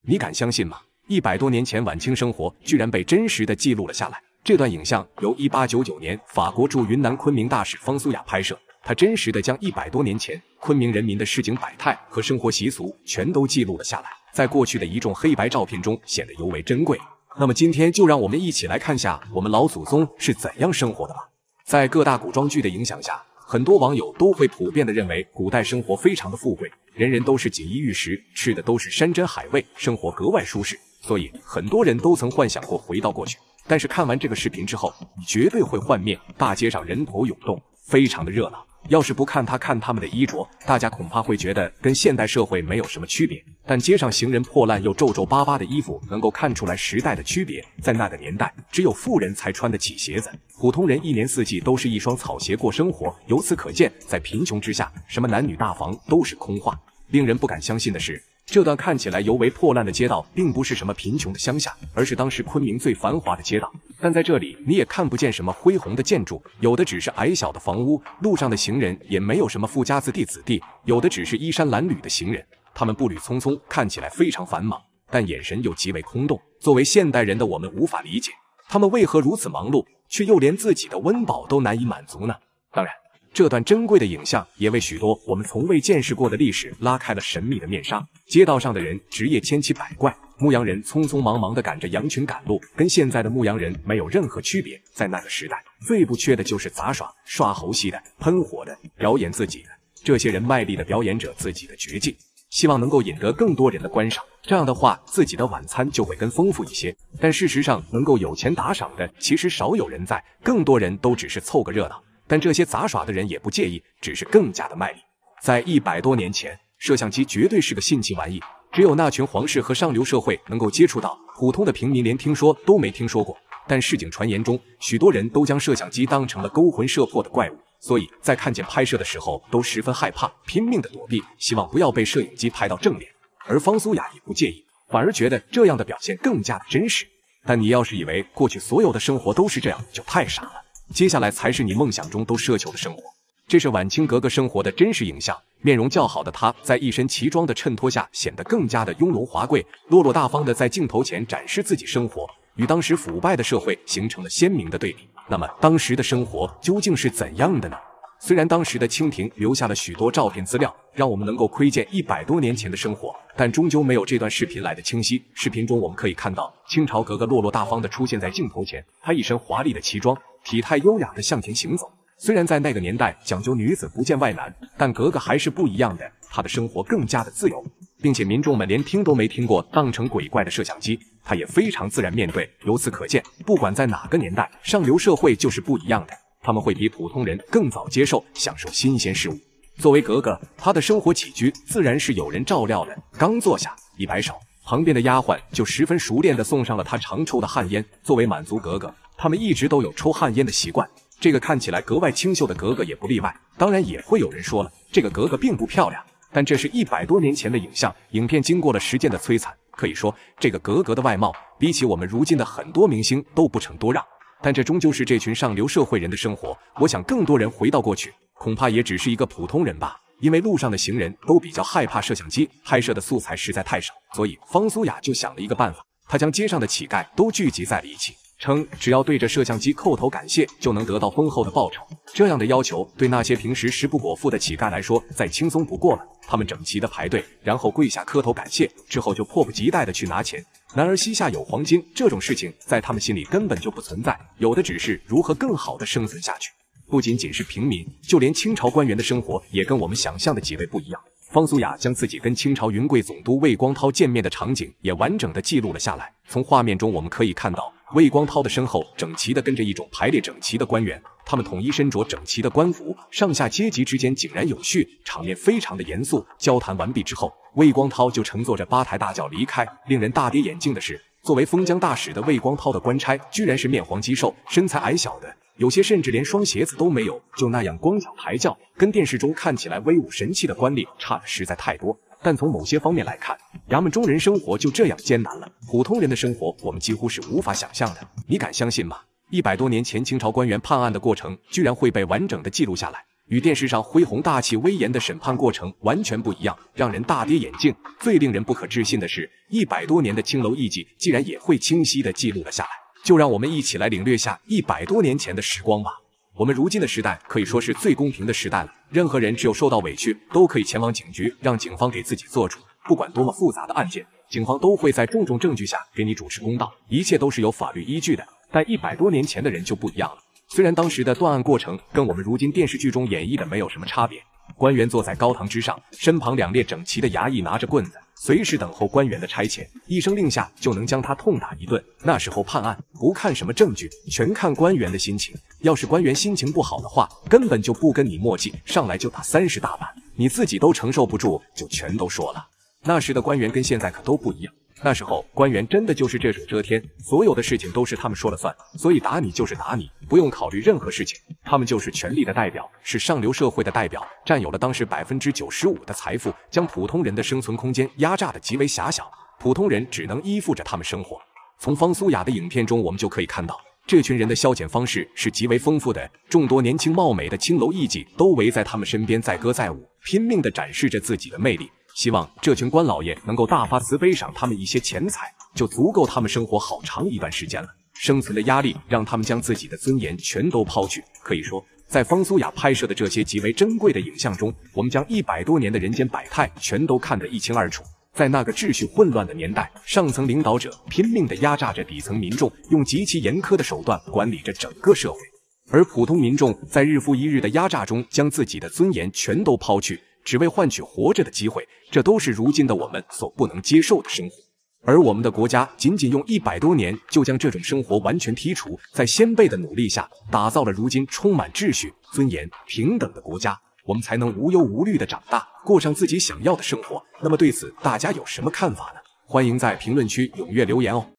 你敢相信吗？100多年前晚清生活居然被真实的记录了下来。这段影像由1899年法国驻云南昆明大使方苏雅拍摄，他真实的将100多年前昆明人民的市井百态和生活习俗全都记录了下来，在过去的一众黑白照片中显得尤为珍贵。那么今天就让我们一起来看下我们老祖宗是怎样生活的吧。在各大古装剧的影响下，很多网友都会普遍地认为古代生活非常的富贵，人人都是锦衣玉食，吃的都是山珍海味，生活格外舒适，所以很多人都曾幻想过回到过去。但是看完这个视频之后，你绝对会幻灭，大街上人头涌动，非常的热闹。要是不看他们的衣着，大家恐怕会觉得跟现代社会没有什么区别。但街上行人破烂又皱皱巴巴的衣服，能够看出来时代的区别。在那个年代，只有富人才穿得起鞋子，普通人一年四季都是一双草鞋过生活。由此可见，在贫穷之下，什么男女大房都是空话。令人不敢相信的是，这段看起来尤为破烂的街道，并不是什么贫穷的乡下，而是当时昆明最繁华的街道。但在这里，你也看不见什么恢宏的建筑，有的只是矮小的房屋，路上的行人也没有什么富家子弟子弟，有的只是衣衫褴褛的行人。他们步履匆匆，看起来非常繁忙，但眼神又极为空洞。作为现代人的我们无法理解，他们为何如此忙碌，却又连自己的温饱都难以满足呢？当然，这段珍贵的影像也为许多我们从未见识过的历史拉开了神秘的面纱。街道上的人职业千奇百怪，牧羊人匆匆忙忙地赶着羊群赶路，跟现在的牧羊人没有任何区别。在那个时代，最不缺的就是杂耍、刷猴戏的、喷火的、表演自己的。这些人卖力地表演着自己的绝技，希望能够引得更多人的观赏。这样的话，自己的晚餐就会更丰富一些。但事实上，能够有钱打赏的其实少有人在，更多人都只是凑个热闹。但这些杂耍的人也不介意，只是更加的卖力。在100多年前，摄像机绝对是个新奇玩意，只有那群皇室和上流社会能够接触到，普通的平民连听说都没听说过。但市井传言中，许多人都将摄像机当成了勾魂摄魄的怪物，所以在看见拍摄的时候都十分害怕，拼命的躲避，希望不要被摄影机拍到正脸。而方苏雅也不介意，反而觉得这样的表现更加的真实。但你要是以为过去所有的生活都是这样，就太傻了。接下来才是你梦想中都奢求的生活。这是晚清格格生活的真实影像，面容较好的她在一身奇装的衬托下显得更加的雍容华贵，落落大方的在镜头前展示自己生活，与当时腐败的社会形成了鲜明的对比。那么当时的生活究竟是怎样的呢？虽然当时的清廷留下了许多照片资料，让我们能够窥见100多年前的生活，但终究没有这段视频来的清晰。视频中我们可以看到清朝格格落落大方的出现在镜头前，她一身华丽的旗装，体态优雅的向前行走。虽然在那个年代讲究女子不见外男，但格格还是不一样的，她的生活更加的自由，并且民众们连听都没听过当成鬼怪的摄像机，她也非常自然面对。由此可见，不管在哪个年代，上流社会就是不一样的，他们会比普通人更早接受、享受新鲜事物。作为格格，她的生活起居自然是有人照料的。刚坐下，一摆手，旁边的丫鬟就十分熟练地送上了她常抽的旱烟。作为满族格格，他们一直都有抽旱烟的习惯。这个看起来格外清秀的格格也不例外。当然也会有人说了，这个格格并不漂亮，但这是100多年前的影像，影片经过了时间的摧残，可以说这个格格的外貌比起我们如今的很多明星都不成多让。但这终究是这群上流社会人的生活，我想更多人回到过去，恐怕也只是一个普通人吧。因为路上的行人都比较害怕摄像机拍摄的素材实在太少，所以方苏雅就想了一个办法，她将街上的乞丐都聚集在了一起，称只要对着摄像机叩头感谢，就能得到丰厚的报酬。这样的要求对那些平时食不果腹的乞丐来说再轻松不过了。他们整齐的排队，然后跪下磕头感谢，之后就迫不及待的去拿钱。然而膝下有黄金这种事情在他们心里根本就不存在，有的只是如何更好的生存下去。不仅仅是平民，就连清朝官员的生活也跟我们想象的几位不一样。方苏雅将自己跟清朝云贵总督魏光涛见面的场景也完整的记录了下来。从画面中我们可以看到，魏光涛的身后整齐的跟着一种排列整齐的官员，他们统一身着整齐的官服，上下阶级之间井然有序，场面非常的严肃。交谈完毕之后，魏光涛就乘坐着八抬大轿离开。令人大跌眼镜的是，作为封疆大使的魏光涛的官差居然是面黄肌瘦、身材矮小的，有些甚至连双鞋子都没有，就那样光脚抬轿，跟电视中看起来威武神气的官吏差的实在太多。但从某些方面来看，衙门中人生活就这样艰难了，普通人的生活我们几乎是无法想象的。你敢相信吗？100多年前清朝官员判案的过程居然会被完整的记录下来， 与电视上恢宏大气威严的审判过程完全不一样，让人大跌眼镜。最令人不可置信的是，100多年的青楼艺伎竟然也会清晰地记录了下来。就让我们一起来领略下100多年前的时光吧。我们如今的时代可以说是最公平的时代了，任何人只有受到委屈，都可以前往警局，让警方给自己做主。不管多么复杂的案件，警方都会在重重证据下给你主持公道，一切都是有法律依据的。但100多年前的人就不一样了，虽然当时的断案过程跟我们如今电视剧中演绎的没有什么差别，官员坐在高堂之上，身旁2列整齐的衙役拿着棍子，随时等候官员的差遣，一声令下就能将他痛打一顿。那时候判案不看什么证据，全看官员的心情。要是官员心情不好的话，根本就不跟你墨迹，上来就打30大板，你自己都承受不住，就全都说了。那时的官员跟现在可都不一样，那时候官员真的就是这手遮天，所有的事情都是他们说了算，所以打你就是打你，不用考虑任何事情。他们就是权力的代表，是上流社会的代表，占有了当时95%的财富，将普通人的生存空间压榨得极为狭小，普通人只能依附着他们生活。从方苏雅的影片中我们就可以看到，这群人的消遣方式是极为丰富的，众多年轻貌美的青楼艺伎都围在他们身边载歌载舞，拼命地展示着自己的魅力。希望这群官老爷能够大发慈悲赏他们一些钱财，就足够他们生活好长一段时间了。生存的压力让他们将自己的尊严全都抛去。可以说，在方苏雅拍摄的这些极为珍贵的影像中，我们将100多年的人间百态全都看得一清二楚。在那个秩序混乱的年代，上层领导者拼命地压榨着底层民众，用极其严苛的手段管理着整个社会，而普通民众在日复一日的压榨中，将自己的尊严全都抛去，只为换取活着的机会，这都是如今的我们所不能接受的生活。而我们的国家仅仅用100多年就将这种生活完全剔除，在先辈的努力下，打造了如今充满秩序、尊严、平等的国家，我们才能无忧无虑地长大，过上自己想要的生活。那么对此大家有什么看法呢？欢迎在评论区踊跃留言哦。